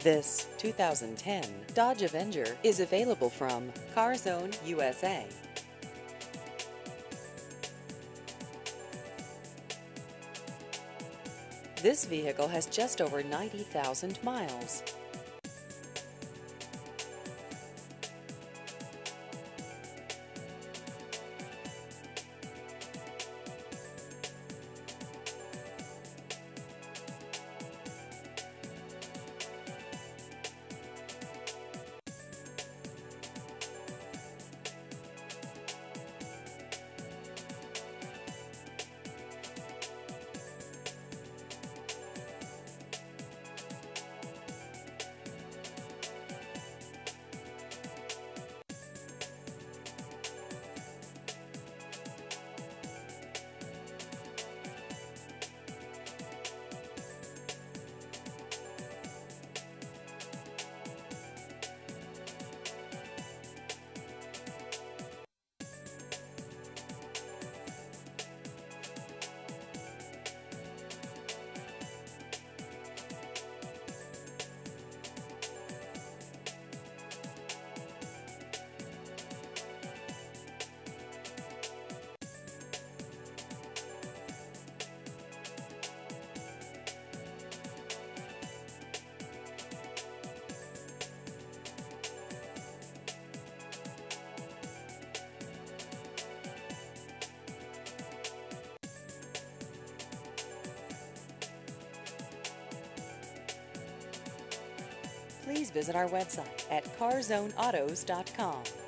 This 2010 Dodge Avenger is available from CarZone USA. This vehicle has just over 90,000 miles. Please visit our website at carzoneautos.com.